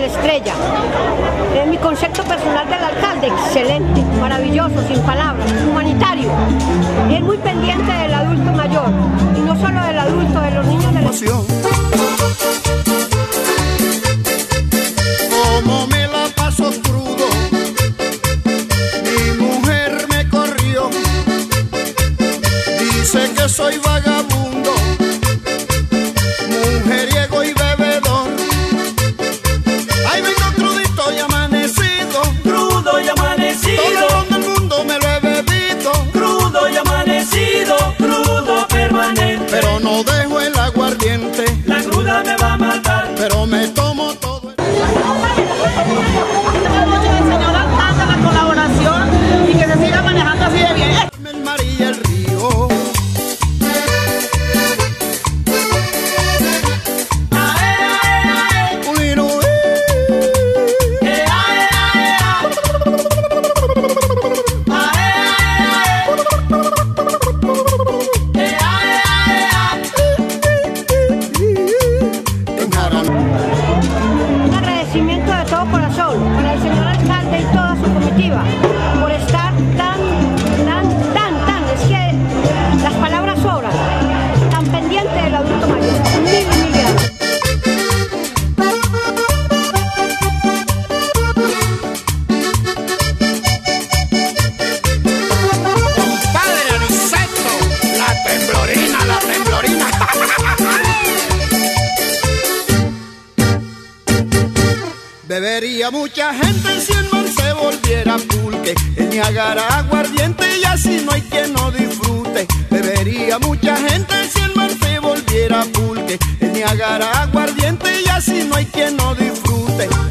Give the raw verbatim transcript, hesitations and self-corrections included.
la estrella. Eh, mi concepto personal del alcalde, excelente, maravilloso, sin palabras, humanitario. Y es muy pendiente del adulto mayor, y no solo del adulto, de los niños de la emoción. Como me la paso crudo, mi mujer me corrió, dice que soy vagabundo, mujeriego y bebedor. Ay, vengo crudito y amanecido, crudo y amanecido, todo el mundo me lo he bebido, crudo y amanecido, crudo permanente. Pero no dejo el aguardiente, la cruda me va a matar, pero me tomo todo el... Señor alcalde, la colaboración y que se siga manejando así de bien. El mar y el río. Un agradecimiento de todo corazón para el señor alcalde y toda su comitiva por estar tan, tan, tan, tan, es que las palabras sobran, tan pendiente del adulto mayor. Mil, mil gracias. Compadre Aniceto, la temblorina, la temblorina. Bebería mucha gente si el mar se volviera pulque, el Niágara aguardiente y así no hay quien no disfrute. Bebería mucha gente si el mar se volviera pulque, el Niágara aguardiente y así no hay quien no disfrute.